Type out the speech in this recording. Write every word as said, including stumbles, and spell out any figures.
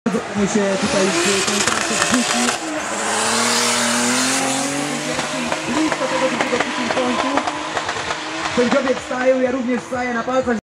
Zobaczmy się tutaj z kontraktów rzuci. Blisko tego drugiego punktu. Sędziowie wstają, ja również wstaję na palcach.